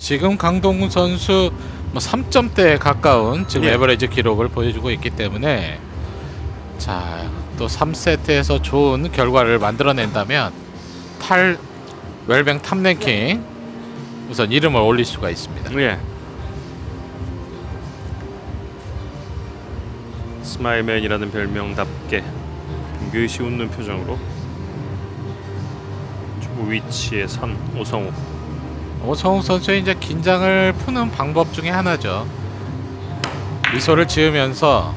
지금 강동구 선수 뭐 3점대에 가까운 지금 예. 에버리지 기록을 보여주고 있기 때문에 자, 또 3세트에서 좋은 결과를 만들어낸다면 탈 웰뱅 탑랭킹 우선 이름을 올릴 수가 있습니다. 예. 스마일맨이라는 별명답게 빙긋이 웃는 표정으로 주 위치에 선 오성우. 오성우 선수의 이제 긴장을 푸는 방법 중에 하나죠. 미소를 지으면서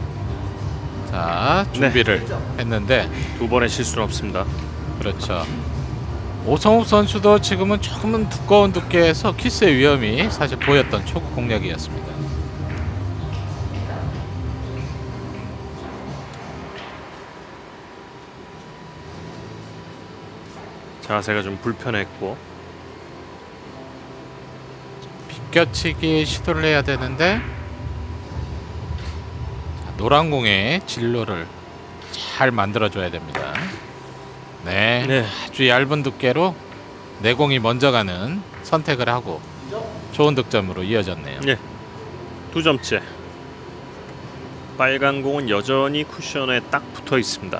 자, 준비를 했는데 두 번의 실수는 없습니다. 그렇죠. 오성우 선수도 지금은 조금은 두꺼운 두께에서 키스의 위험이 사실 보였던 초구 공략이었습니다. 자세가 좀 불편했고 비껴치기 시도를 해야 되는데 자, 노란 공의 진로를 잘 만들어줘야 됩니다. 네, 아주 얇은 두께로 내공이 먼저 가는 선택을 하고 좋은 득점으로 이어졌네요. 네. 2점째. 빨간 공은 여전히 쿠션에 딱 붙어 있습니다.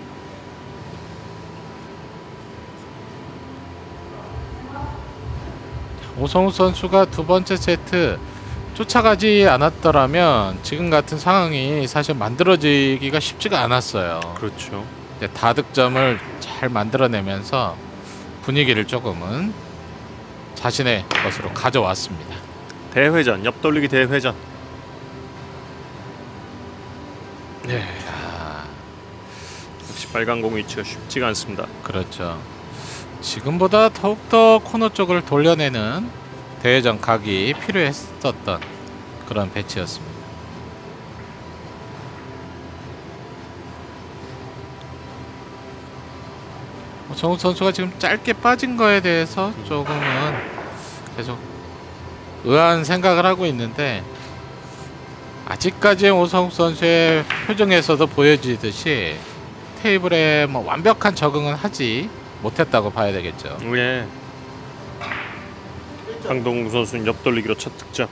오성우 선수가 두 번째 세트 쫓아가지 않았더라면 지금 같은 상황이 사실 만들어지기가 쉽지가 않았어요. 그렇죠. 이제 다득점을 잘 만들어내면서 분위기를 조금은 자신의 것으로 가져왔습니다. 대회전, 옆돌리기 대회전. 네, 역시 빨간 공 위치가 쉽지가 않습니다. 그렇죠. 지금보다 더욱더 코너 쪽을 돌려내는 대회전 각이 필요했었던 그런 배치였습니다. 정우 선수가 지금 짧게 빠진 거에 대해서 조금은 계속 의아한 생각을 하고 있는데 아직까지의 오성욱 선수의 표정에서도 보여지듯이 테이블에 뭐 완벽한 적응은 하지 못했다고 봐야 되겠죠. 예. 강동구 선수는 옆돌리기로 첫 득점.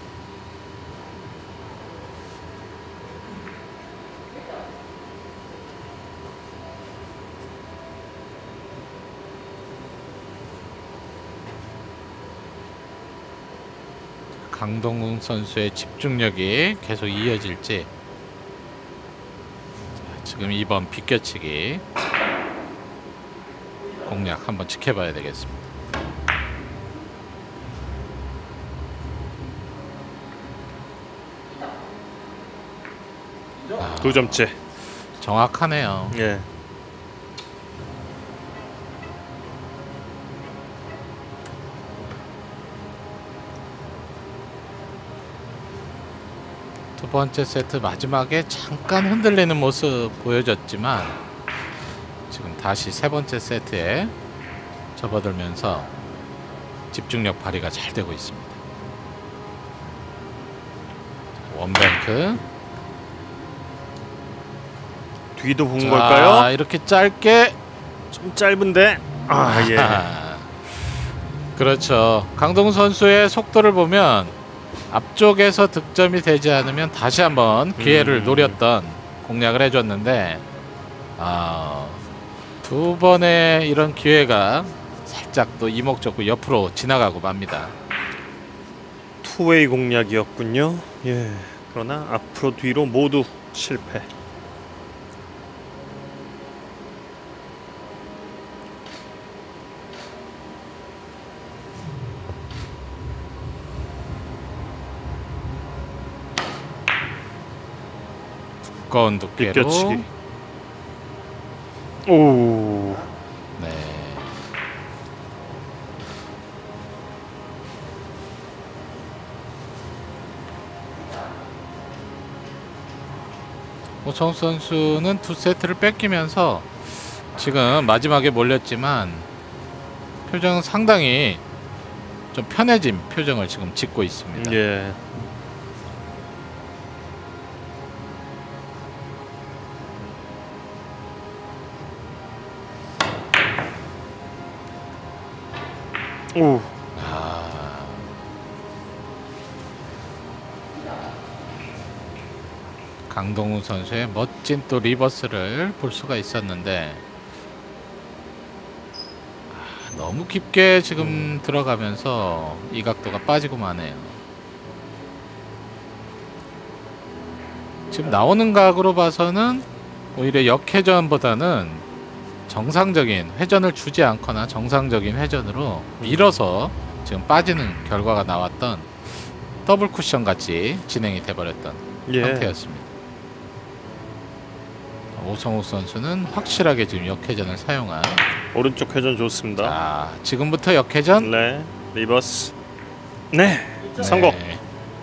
강동궁 선수의 집중력이 계속 이어질지. 자, 지금 2번 비껴치기 공략 한번 지켜봐야 되겠습니다. 두 점째. 정확하네요. 예. 두 번째 세트 마지막에 잠깐 흔들리는 모습 보여줬지만 지금 다시 세 번째 세트에 접어들면서 집중력 발휘가 잘 되고 있습니다. 원뱅크. 뒤도 본 걸까요? 이렇게 짧게. 좀 짧은데. 예. 그렇죠. 강동훈 선수의 속도를 보면 앞쪽에서 득점이 되지 않으면 다시 한번 기회를 노렸던 공략을 해줬는데 두 번의 이런 기회가 살짝 또 이목적으로 옆으로 지나가고 맙니다. 투웨이 공략이었군요. 예. 그러나 앞으로 뒤로 모두 실패. 두꺼운 두께로. 비껴치기. 오. 네. 오성우 선수는 두 세트를 뺏기면서 지금 마지막에 몰렸지만 표정은 상당히 좀 편해진 표정을 지금 짓고 있습니다. 예. 오. 강동우 선수의 멋진 또 리버스를 볼 수가 있었는데 너무 깊게 지금 들어가면서 이 각도가 빠지고 마네요. 지금 나오는 각으로 봐서는 오히려 역회전보다는 정상적인 회전을 주지 않거나 정상적인 회전으로 밀어서 지금 빠지는 결과가 나왔던 더블 쿠션 같이 진행이 돼버렸던 상태였습니다. 오성욱 선수는 확실하게 지금 역회전을 사용한 오른쪽 회전 좋습니다. 자, 지금부터 역회전. 네, 리버스. 네, 성공. 네.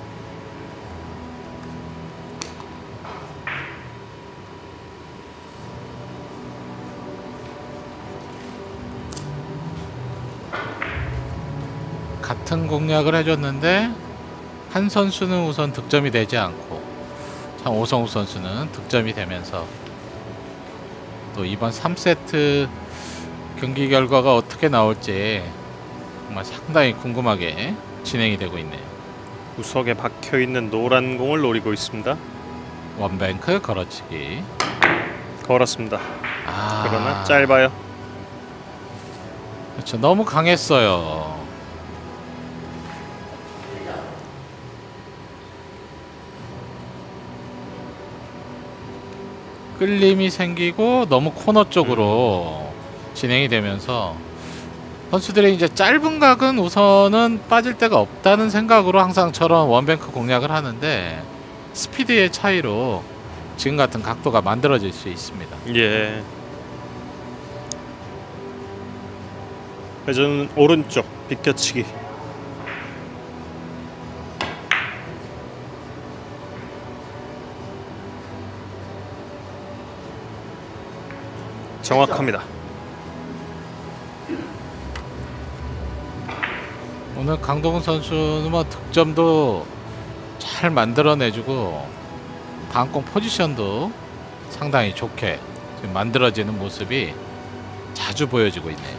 같은 공략을 해줬는데 한 선수는 우선 득점이 되지 않고 참 오성욱 선수는 득점이 되면서 또 이번 3세트 경기 결과가 어떻게 나올지 정말 상당히 궁금하게 진행이 되고 있네요. 구석에 박혀있는 노란 공을 노리고 있습니다. 원뱅크 걸어치기. 걸었습니다. 그러나 짧아요. 그렇죠. 너무 강했어요. 끌림이 생기고 너무 코너 쪽으로 진행이 되면서 선수들이 이제 짧은 각은 우선은 빠질 데가 없다는 생각으로 항상 저런 원뱅크 공략을 하는데 스피드의 차이로 지금 같은 각도가 만들어질 수 있습니다. 예. 회전 오른쪽 비껴치기. 정확합니다. 오늘 강동훈 선수는 뭐 득점도 잘 만들어내주고 다음 공 포지션도 상당히 좋게 지금 만들어지는 모습이 자주 보여지고 있네요.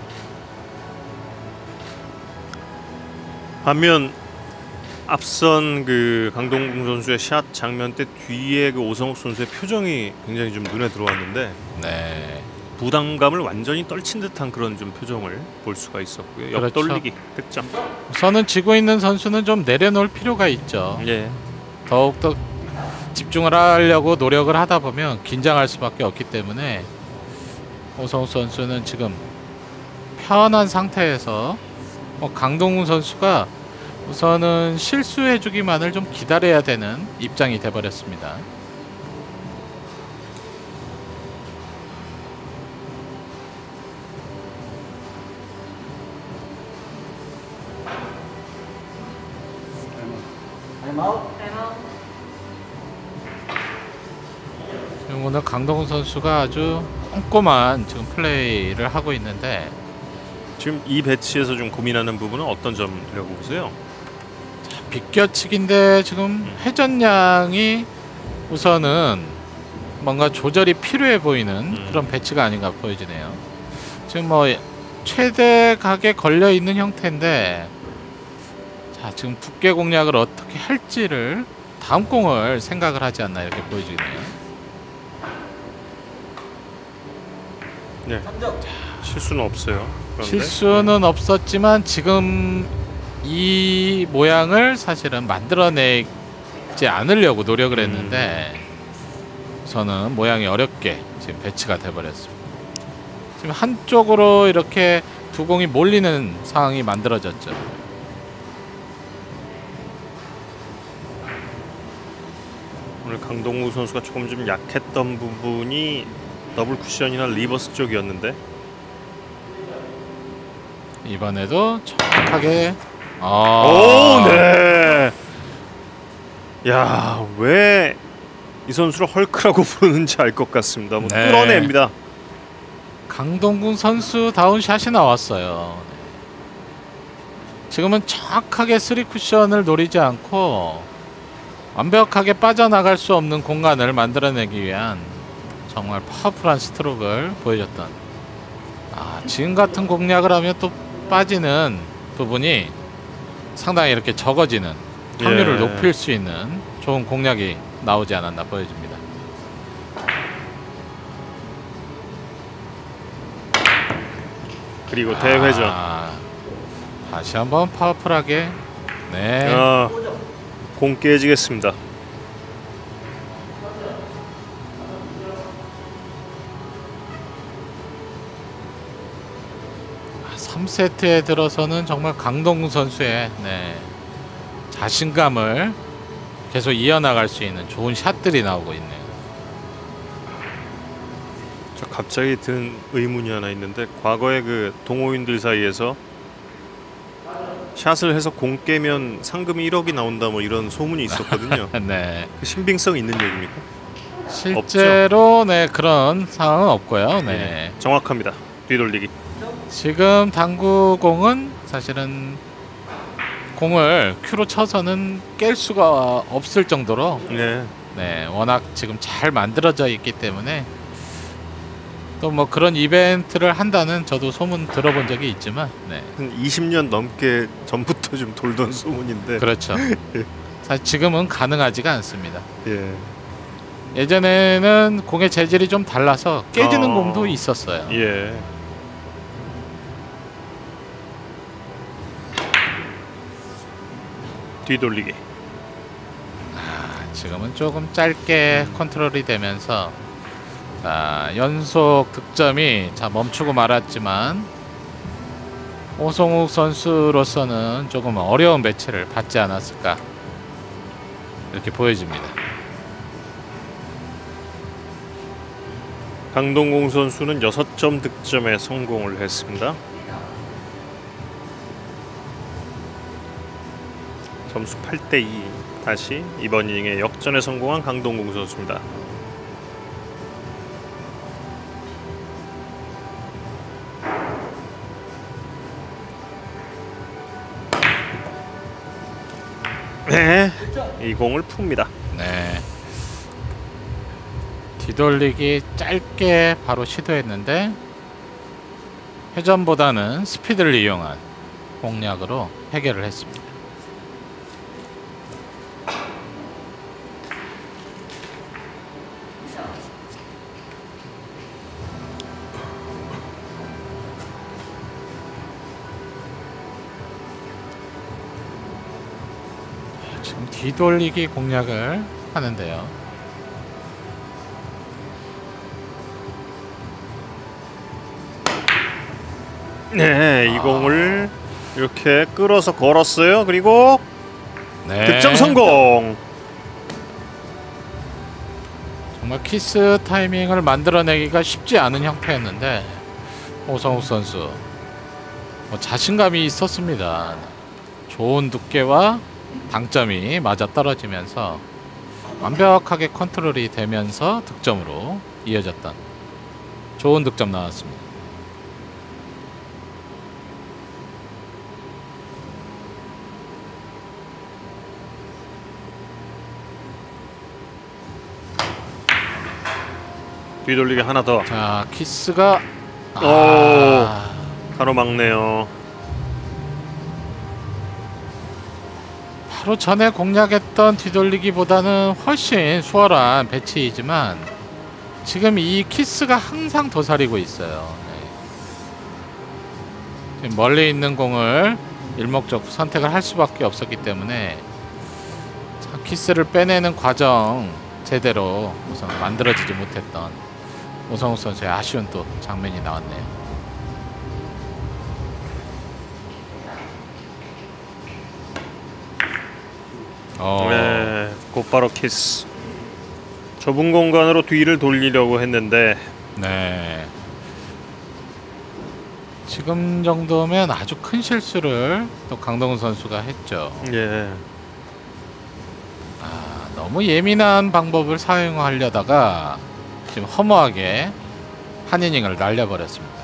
반면 앞선 그 강동궁 선수의 샷 장면 때 뒤에 그 오성욱 선수의 표정이 굉장히 좀 눈에 들어왔는데 네. 부담감을 완전히 떨친 듯한 그런 좀 표정을 볼 수가 있었고요. 그렇죠. 옆돌리기 득점. 우선은 지고 있는 선수는 좀 내려놓을 필요가 있죠. 예. 더욱더 집중을 하려고 노력을 하다 보면 긴장할 수밖에 없기 때문에 오성욱 선수는 지금 편한 상태에서 강동훈 선수가 우선은 실수해주기만을 좀 기다려야 되는 입장이 돼버렸습니다. 지금 오늘 강동훈 선수가 아주 꼼꼼한 지금 플레이를 하고 있는데 지금 이 배치에서 좀 고민하는 부분은 어떤 점이라고 보세요? 비껴치기인데 지금 회전량이 우선은 뭔가 조절이 필요해 보이는 그런 배치가 아닌가 보여지네요. 지금 뭐 최대 각에 걸려 있는 형태인데 자 지금 두께 공략을 어떻게 할지를 다음 공을 생각을 하지 않나 이렇게 보여지네요. 네. 실수는 없어요. 그런데? 실수는 없었지만 지금 이 모양을 사실은 만들어내지 않으려고 노력을 했는데 저는 모양이 어렵게 지금 배치가 돼버렸습니다. 지금 한쪽으로 이렇게 두 공이 몰리는 상황이 만들어졌죠. 오늘 강동우 선수가 조금 좀 약했던 부분이 더블 쿠션이나 리버스 쪽이었는데 이번에도 정확하게 오, 네. 야, 왜 이 선수를 헐크라고 부르는지 알 것 같습니다. 뭐 네. 뚫어냅니다. 강동군 선수다운 샷이 나왔어요. 지금은 정확하게 3쿠션을 노리지 않고 완벽하게 빠져나갈 수 없는 공간을 만들어내기 위한 정말 파워풀한 스트로크를 보여줬던 지금 같은 공략을 하면 또 빠지는 부분이 상당히 이렇게 적어지는 확률을 높일 수 있는 좋은 공략이 나오지 않았나 보여집니다. 그리고 대회전. 다시 한번 파워풀하게. 네. 공 깨지겠습니다. 3세트에 들어서는 정말 강동구 선수의 자신감을 계속 이어나갈 수 있는 좋은 샷들이 나오고 있네요. 저 갑자기 든 의문이 하나 있는데, 과거에 그 동호인들 사이에서 샷을 해서 공 깨면 상금이 1억이 나온다 뭐 이런 소문이 있었거든요. 네. 그 신빙성 있는 얘기입니까? 실제로 그런 상황은 없고요. 네. 정확합니다. 뒤돌리기. 지금 당구공은 사실은 공을 큐로 쳐서는 깰 수가 없을 정도로 워낙 지금 잘 만들어져 있기 때문에, 또 뭐 그런 이벤트를 한다는 저도 소문 들어본 적이 있지만 한 20년 넘게 전부터 좀 돌던 소문인데. 그렇죠. 사실 지금은 가능하지가 않습니다. 예전에는 공의 재질이 좀 달라서 깨지는 공도 있었어요. 뒤돌리기. 지금은 조금 짧게 컨트롤이 되면서 연속 득점이 멈추고 말았지만, 오성욱 선수로서는 조금 어려운 매치를 받지 않았을까 이렇게 보여집니다. 강동공 선수는 6점 득점에 성공을 했습니다. 점수 8대2. 다시 이번 이닝에 역전에 성공한 강동공 선수입니다. 이 공을 풉니다. 뒤돌리기 짧게 바로 시도했는데, 회전보다는 스피드를 이용한 공략으로 해결을 했습니다. 지금 뒤돌리기 공략을 하는데요. 이 공을 이렇게 끌어서 걸었어요. 그리고 득점 성공. 정말 키스 타이밍을 만들어내기가 쉽지 않은 형태였는데, 오성욱 선수 자신감이 있었습니다. 좋은 두께와 당점이 맞아 떨어지면서 완벽하게 컨트롤이 되면서 득점으로 이어졌던 좋은 득점 나왔습니다. 뒤돌리기 하나 더. 자, 키스가 가로막네요. 바로 전에 공략했던 뒤돌리기보다는 훨씬 수월한 배치이지만, 지금 이 키스가 항상 도사리고 있어요. 지금 멀리 있는 공을 일목적으로 선택을 할 수밖에 없었기 때문에, 키스를 빼내는 과정 제대로 우선 만들어지지 못했던 오성욱 선수의 아쉬운 또 장면이 나왔네요. 곧바로 키스. 좁은 공간으로 뒤를 돌리려고 했는데, 지금 정도면 아주 큰 실수를 또 강동훈 선수가 했죠. 너무 예민한 방법을 사용하려다가 지금 허무하게 한 이닝을 날려버렸습니다.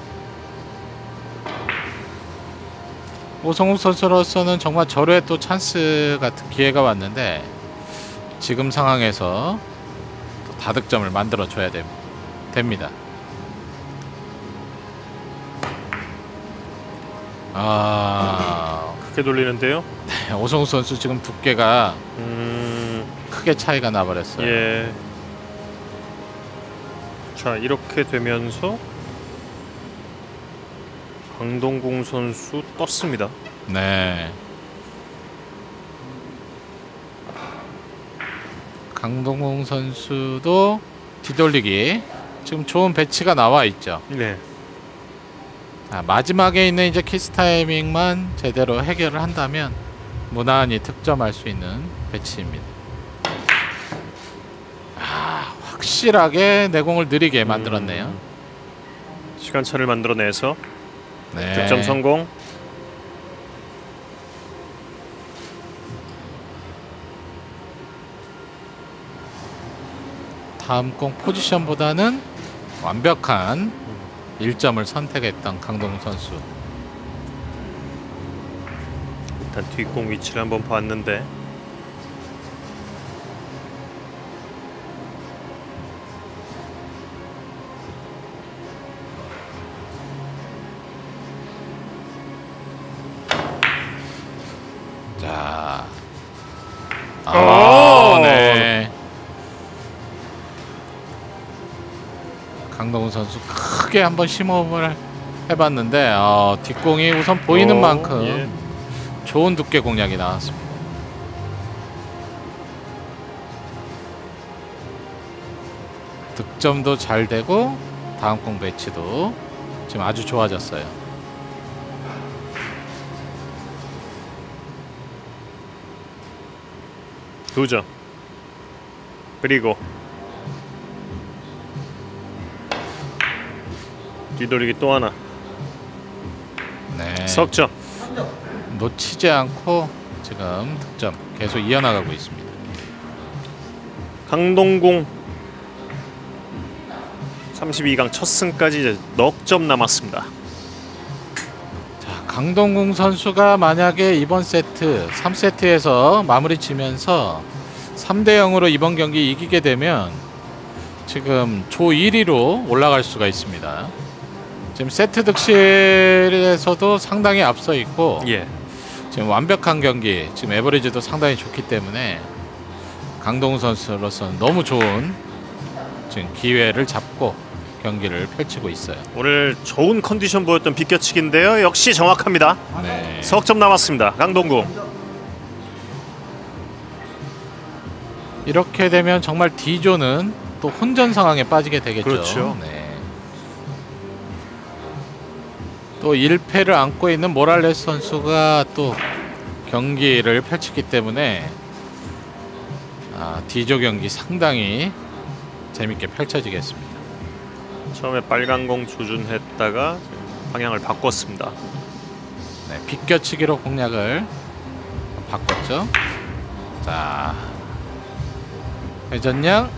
오성욱 선수로서는 정말 절호의 또 찬스 같은 기회가 왔는데, 지금 상황에서 또 다득점을 만들어줘야 됩니다. 크게 돌리는데요. 오성욱 선수 지금 두께가 크게 차이가 나버렸어요. 예. 자, 이렇게 되면서 강동궁 선수 떴습니다. 네. 강동궁 선수도 뒤돌리기 지금 좋은 배치가 나와 있죠. 네. 마지막에 있는 이제 키스 타이밍만 제대로 해결을 한다면 무난히 득점할 수 있는 배치입니다. 확실하게 내공을 느리게 만들었네요. 시간차를 만들어내서 네. 득점 성공. 다음 공 포지션보다는 완벽한 1점을 선택했던 강동궁 선수. 일단 뒷공 위치를 한번 봤는데 자, 오! 네. 강동궁 선수 크게 한번 심호흡을 해봤는데 뒷공이 우선 보이는 만큼 예. 좋은 두께 공략이 나왔습니다. 득점도 잘 되고 다음 공 배치도 지금 아주 좋아졌어요. 두 점. 그리고 뒤돌리기 또 하나. 네. 석점. 놓치지 않고 지금 득점 계속 이어나가고 있습니다. 강동궁 32강 첫 승까지 이제 넉 점 남았습니다. 자, 강동궁 선수가 만약에 이번 세트 3세트에서 마무리 지면서 3대 0으로 이번 경기 이기게 되면 지금 조 1위로 올라갈 수가 있습니다. 지금 세트 득실에서도 상당히 앞서 있고 예. 지금 완벽한 경기, 지금 에버리지도 상당히 좋기 때문에 강동궁 선수로서는 너무 좋은 지금 기회를 잡고 경기를 펼치고 있어요. 오늘 좋은 컨디션 보였던 비껴치기인데요. 역시 정확합니다. 네. 석점 남았습니다. 강동궁. 이렇게 되면 정말 D조는 또 혼전 상황에 빠지게 되겠죠. 그렇죠. 네. 또 1패를 안고 있는 모랄레스 선수가 또 경기를 펼치기 때문에 D조 경기 상당히 재밌게 펼쳐지겠습니다. 처음에 빨간 공 조준했다가 방향을 바꿨습니다. 네, 비껴치기로 공략을 바꿨죠. 자, 회전량.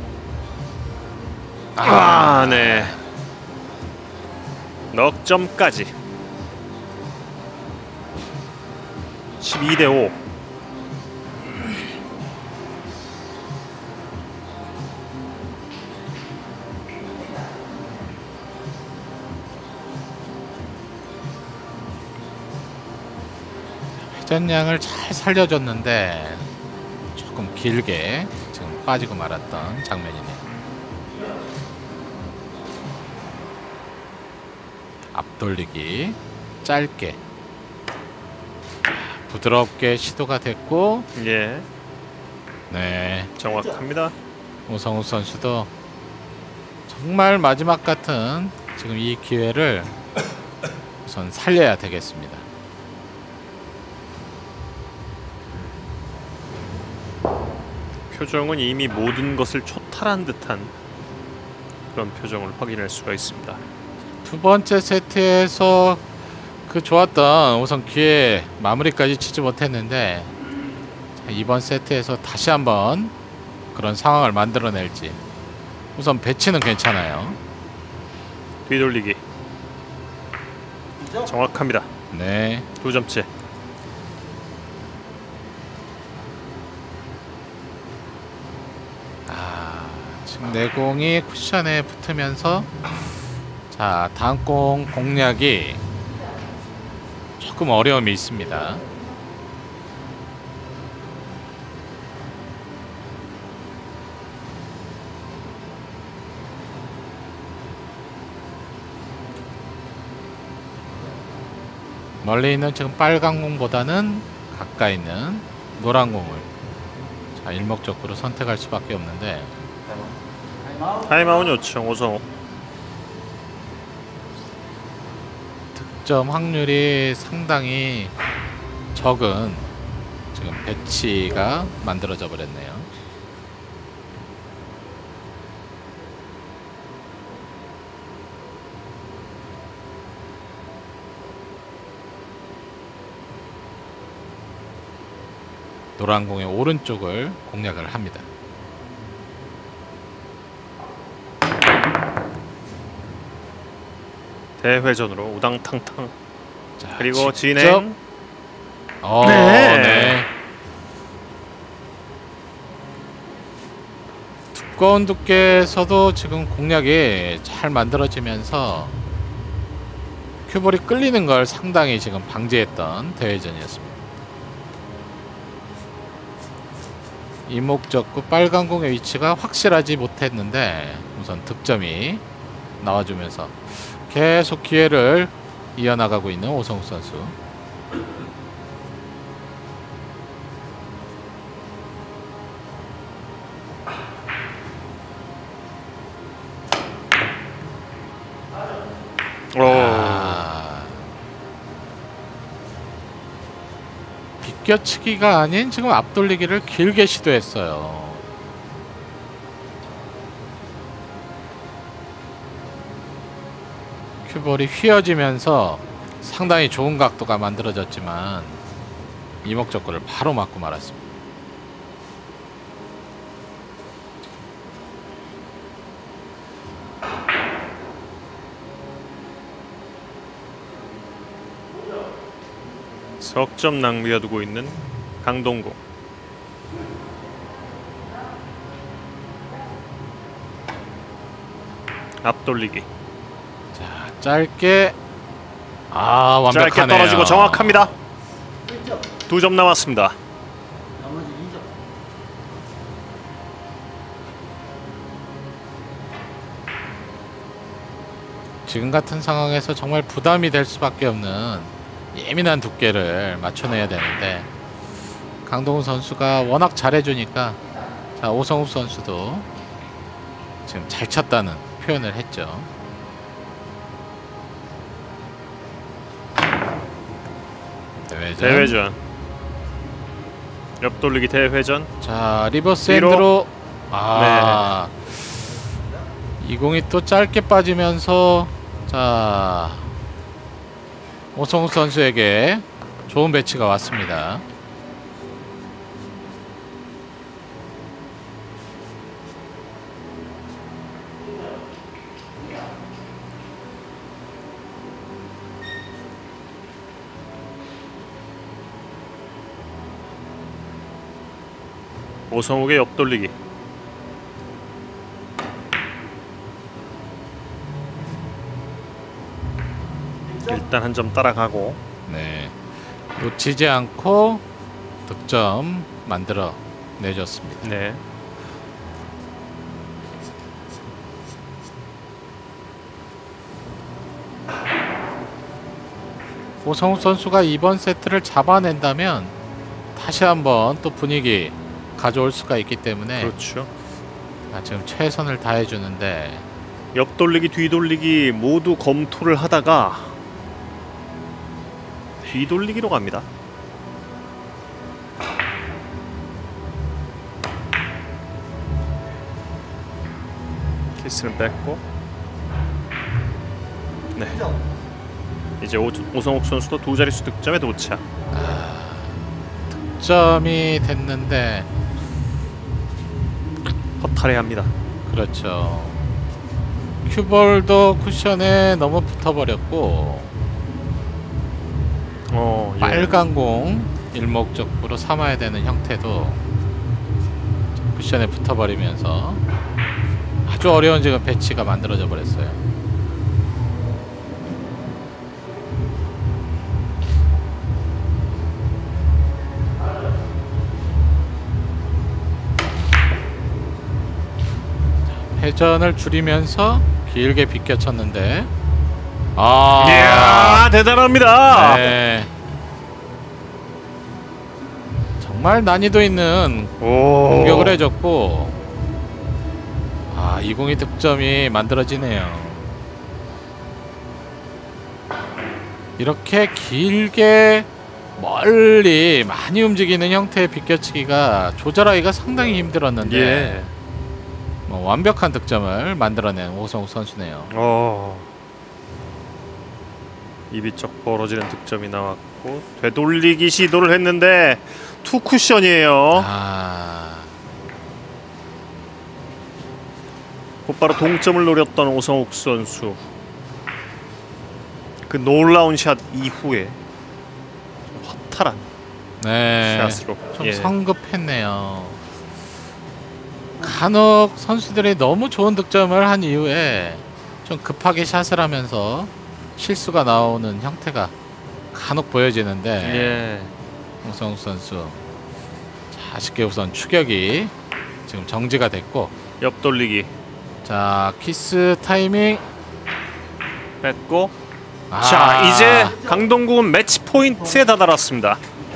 네. 넉 점까지. 12대 5. 회전량을 잘 살려줬는데 조금 길게 지금 빠지고 말았던 장면이네요. 앞돌리기 짧게 부드럽게 시도가 됐고, 예. 네, 정확합니다. 오성우 선수도 정말 마지막 같은 지금 이 기회를 우선 살려야 되겠습니다. 표정은 이미 모든 것을 초탈한 듯한 그런 표정을 확인할 수가 있습니다. 두 번째 세트에서 그 좋았던 우선 기회 마무리까지 치지 못했는데 이번 세트에서 다시 한번 그런 상황을 만들어낼지. 우선 배치는 괜찮아요. 뒤돌리기 정확합니다. 네, 2점째. 지금 내공이 쿠션에 붙으면서 자, 다음 공 공략이 조금 어려움이 있습니다. 멀리 있는 지금 빨간 공보다는 가까이 있는 노란 공을 자 일목적으로 선택할 수밖에 없는데 타임아웃 요청 오성욱. 득점 확률이 상당히 적은 지금 배치가 만들어져 버렸네요. 노란 공의 오른쪽을 공략을 합니다. 대회전으로 우당탕탕. 자, 그리고 직접. 진행. 네. 네. 두꺼운 두께에서도 지금 공략이 잘 만들어지면서 큐볼이 끌리는 걸 상당히 지금 방지했던 대회전이었습니다. 이목적구 빨간 공의 위치가 확실하지 못했는데 우선 득점이 나와주면서 계속 기회를 이어나가고 있는 오성욱 선수. 비껴치기가 아닌 지금 앞돌리기를 길게 시도했어요. 큐볼이 휘어지면서 상당히 좋은 각도가 만들어졌지만 이목적구를 바로 맞고 말았습니다. 석점 낭비해두고 있는 강동구. 앞돌리기. 자, 짧게 완벽하네요. 짧게 떨어지고 정확합니다. 2점 남았습니다. 지금 같은 상황에서 정말 부담이 될 수밖에 없는 예민한 두께를 맞춰내야 되는데 강동훈 선수가 워낙 잘해주니까 자 오성욱 선수도 지금 잘 쳤다는 표현을 했죠. 대회전. 옆돌리기 대회전. 자 리버스 뒤로. 핸드로 이 공이 또 짧게 빠지면서 자 오성욱 선수에게 좋은 배치가 왔습니다. 오성욱의 옆돌리기. 일단 한 점 따라가고. 네, 놓치지 않고 득점 만들어 내줬습니다. 네. 오성욱 선수가 이번 세트를 잡아낸다면 다시 한번 또 분위기 가져올 수가 있기 때문에 그렇죠. 지금 최선을 다해주는데 옆돌리기 뒤돌리기 모두 검토를 하다가 뒤돌리기로 갑니다. 키스는 뺐고. 네. 이제 오성욱 선수도 두 자릿수 득점에 도착. 득점이 됐는데 허탈해합니다. 그렇죠. 큐볼도 쿠션에 너무 붙어버렸고 예. 빨간 공 일목적으로 삼아야 되는 형태도 쿠션에 붙어버리면서 아주 어려운 지금 배치가 만들어져 버렸어요. 회전을 줄이면서 길게 비껴쳤는데 이야, 대단합니다. 네. 정말 난이도 있는 공격을 해줬고, 202 득점이 만들어지네요. 이렇게 길게 멀리 많이 움직이는 형태의 비껴치기가 조절하기가 상당히 힘들었는데 예. 뭐 완벽한 득점을 만들어낸 오성욱 선수네요. 입이 쩍 벌어지는 득점이 나왔고, 되돌리기 시도를 했는데 투 쿠션이에요. 곧바로 동점을 노렸던 오성욱 선수. 그 놀라운 샷 이후에 허탈한 샷으로 좀 성급했네요. 간혹 선수들이 너무 좋은 득점을 한 이후에 좀 급하게 샷을 하면서 실수가 나오는 형태가 간혹 보여지는데 오성욱 선수 아쉽게 우선 추격이 지금 정지가 됐고, 옆돌리기. 자, 키스 타이밍 뺐고, 자, 이제 강동국은 매치 포인트에 다다랐습니다.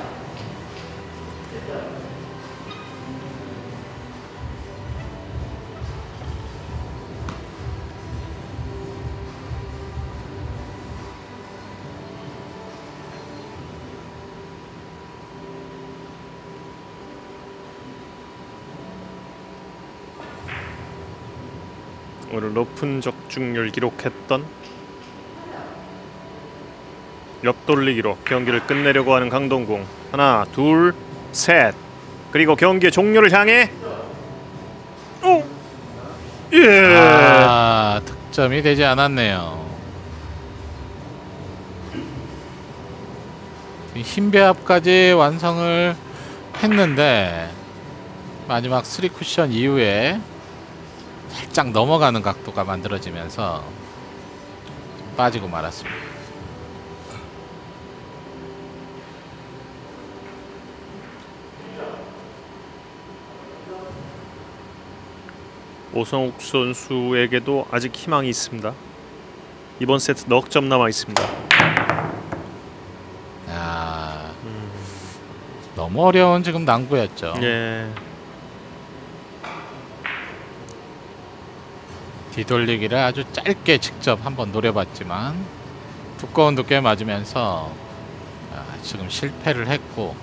오늘 높은 적중률 기록했던 옆돌리기로 경기를 끝내려고 하는 강동궁. 하나, 둘, 셋. 그리고 경기의 종료를 향해 득점이 되지 않았네요. 힘 배합까지 완성을 했는데 마지막 3쿠션 이후에 살짝 넘어가는 각도가 만들어지면서 빠지고 말았습니다. 오성욱 선수에게도 아직 희망이 있습니다. 이번 세트 넉 점 남아 있습니다. 너무 어려운 지금 난구였죠. 뒤돌리기를 아주 짧게 직접 한번 노려봤지만 두꺼운 두께 맞으면서 지금 실패를 했고,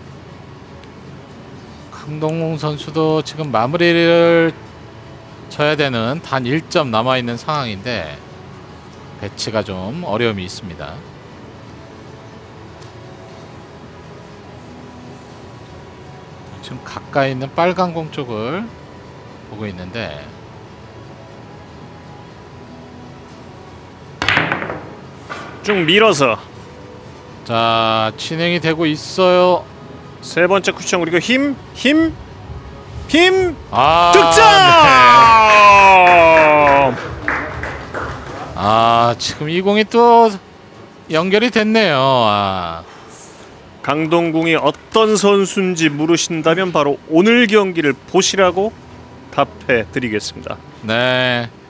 강동궁 선수도 지금 마무리를 쳐야 되는 단 1점 남아있는 상황인데 배치가 좀 어려움이 있습니다. 지금 가까이 있는 빨간 공 쪽을 보고 있는데 쭉 밀어서, 자, 진행이 되고 있어요. 세 번째 쿠션. 그리고 힘 득점! 지금 이 공이 또 연결이 됐네요. 강동궁이 어떤 선수인지 물으신다면 바로 오늘 경기를 보시라고 답해 드리겠습니다. 네.